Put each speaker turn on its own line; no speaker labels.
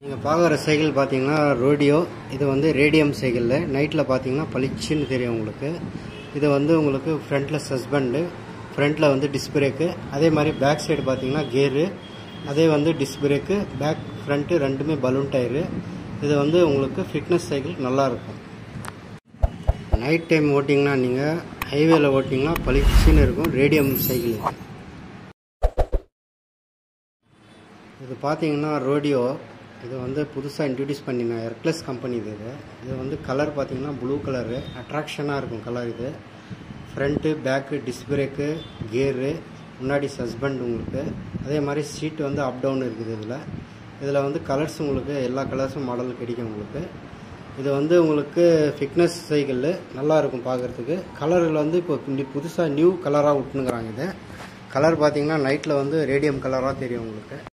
நீங்கள் பார்க்குற சைக்கிள் பார்த்தீங்கன்னா ரோடியோ. இது வந்து ரேடியம் சைக்கிள். நைட்டில் பார்த்தீங்கன்னா பளிச்சுன்னு தெரியும் உங்களுக்கு. இது வந்து உங்களுக்கு ஃப்ரண்ட்டில் சஸ்பெண்டு, ஃப்ரண்ட்டில் வந்து டிஸ்க் பிரேக்கு, அதே மாதிரி பேக் சைடு பார்த்தீங்கன்னா கேரு, அதே வந்து டிஸ்க் பிரேக்கு, பேக் ஃப்ரண்ட்டு ரெண்டுமே பலூன் டயரு. இது வந்து உங்களுக்கு ஃபிட்னஸ் சைக்கிள் நல்லாயிருக்கும். நைட் டைம் ஓட்டிங்கன்னா நீங்கள் ஹைவேல ஓட்டிங்கன்னா பளிச்சுன்னு இருக்கும். ரேடியம் சைக்கிள் இது பார்த்தீங்கன்னா ரோடியோ. இது வந்து புதுசாக இன்ட்ரடியூஸ் பண்ணின எர்க்லஸ் கம்பெனி இது வந்து கலர் பார்த்தீங்கன்னா ப்ளூ கலரு, அட்ராக்ஷனாக இருக்கும் கலர். இது ஃப்ரண்ட்டு பேக்கு டிஸ்க் பிரேக்கு, கேரு, முன்னாடி சஸ்பெண்ட் உங்களுக்கு. அதே மாதிரி சீட்டு வந்து அப் டவுன் இருக்குது. இதில் வந்து கலர்ஸ் உங்களுக்கு எல்லா கலர்ஸும் மாடல் கிடைக்கும் உங்களுக்கு. இது வந்து உங்களுக்கு ஃபிட்னஸ் சைக்கிள் நல்லாயிருக்கும் பார்க்குறதுக்கு. கலரில் வந்து இப்போ புதுசாக நியூ கலராக விட்டுனுங்கிறாங்க. இது கலர் பார்த்தீங்கன்னா நைட்டில் வந்து ரேடியம் கலராக தெரியும் உங்களுக்கு.